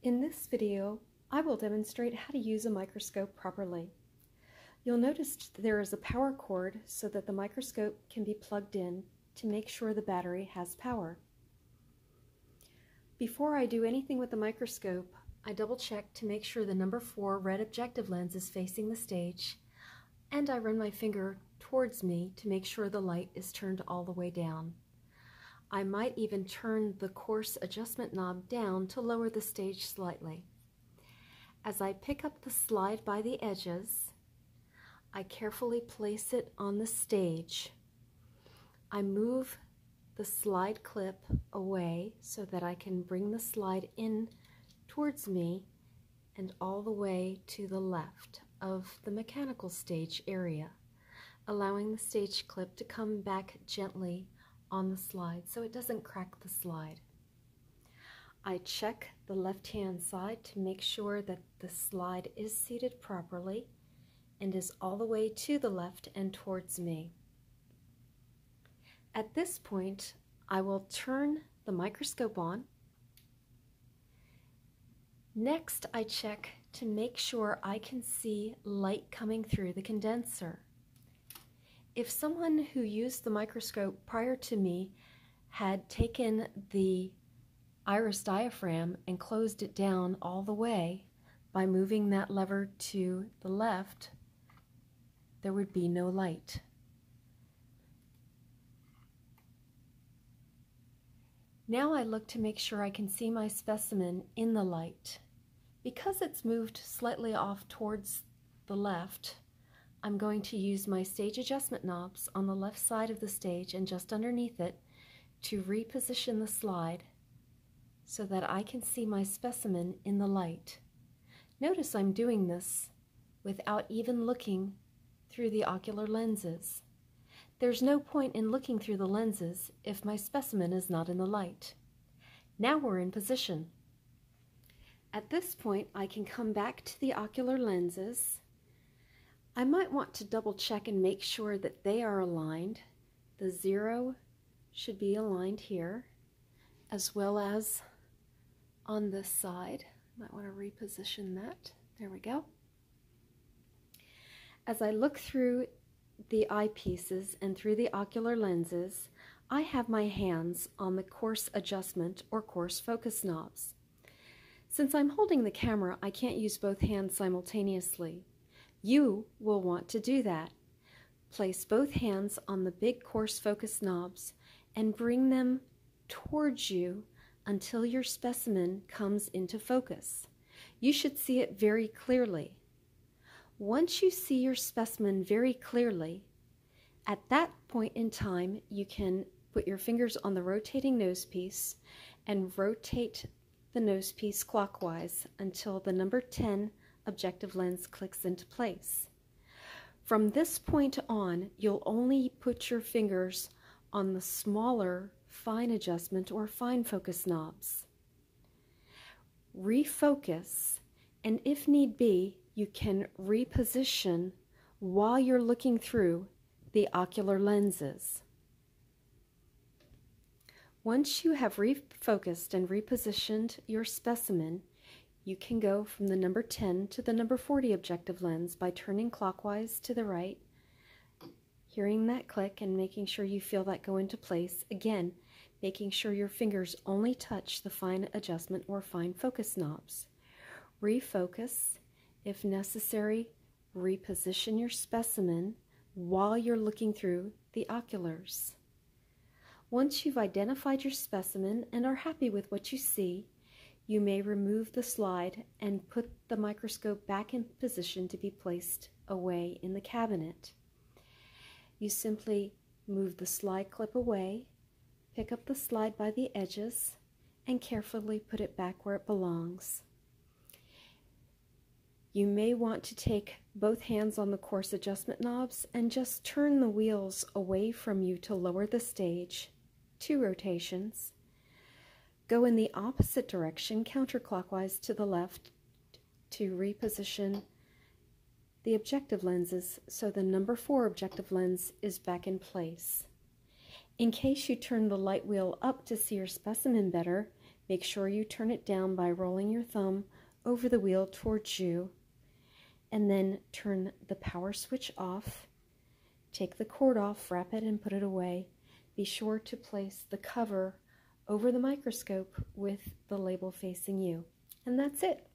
In this video, I will demonstrate how to use a microscope properly. You'll notice there is a power cord so that the microscope can be plugged in to make sure the battery has power. Before I do anything with the microscope, I double check to make sure the number 4 red objective lens is facing the stage, and I run my finger towards me to make sure the light is turned all the way down. I might even turn the coarse adjustment knob down to lower the stage slightly. As I pick up the slide by the edges, I carefully place it on the stage. I move the slide clip away so that I can bring the slide in towards me and all the way to the left of the mechanical stage area, allowing the stage clip to come back gently on the slide so it doesn't crack the slide. I check the left-hand side to make sure that the slide is seated properly and is all the way to the left and towards me. At this point, I will turn the microscope on. Next, I check to make sure I can see light coming through the condenser. If someone who used the microscope prior to me had taken the iris diaphragm and closed it down all the way by moving that lever to the left, there would be no light. Now I look to make sure I can see my specimen in the light. Because it's moved slightly off towards the left, I'm going to use my stage adjustment knobs on the left side of the stage and just underneath it to reposition the slide so that I can see my specimen in the light. Notice I'm doing this without even looking through the ocular lenses. There's no point in looking through the lenses if my specimen is not in the light. Now we're in position. At this point, I can come back to the ocular lenses. I might want to double check and make sure that they are aligned. The 0 should be aligned here, as well as on this side. Might want to reposition that. There we go. As I look through the eyepieces and through the ocular lenses, I have my hands on the coarse adjustment or coarse focus knobs. Since I'm holding the camera, I can't use both hands simultaneously. You will want to do that. Place both hands on the big coarse focus knobs and bring them towards you until your specimen comes into focus. You should see it very clearly. Once you see your specimen very clearly, at that point in time, you can put your fingers on the rotating nosepiece and rotate the nosepiece clockwise until the number 10 objective lens clicks into place. From this point on, you'll only put your fingers on the smaller fine adjustment or fine focus knobs. Refocus, and if need be, you can reposition while you're looking through the ocular lenses. Once you have refocused and repositioned your specimen, you can go from the number 10 to the number 40 objective lens by turning clockwise to the right, hearing that click and making sure you feel that go into place. Again, making sure your fingers only touch the fine adjustment or fine focus knobs. Refocus. If necessary, reposition your specimen while you're looking through the oculars. Once you've identified your specimen and are happy with what you see, you may remove the slide and put the microscope back in position to be placed away in the cabinet. You simply move the slide clip away, pick up the slide by the edges, and carefully put it back where it belongs. You may want to take both hands on the coarse adjustment knobs and just turn the wheels away from you to lower the stage, 2 rotations. Go in the opposite direction, counterclockwise to the left, to reposition the objective lenses so the number 4 objective lens is back in place. In case you turn the light wheel up to see your specimen better, Make sure you turn it down by rolling your thumb over the wheel towards you, and then turn the power switch off. Take the cord off, wrap it, and put it away. Be sure to place the cover over the microscope with the label facing you. And that's it.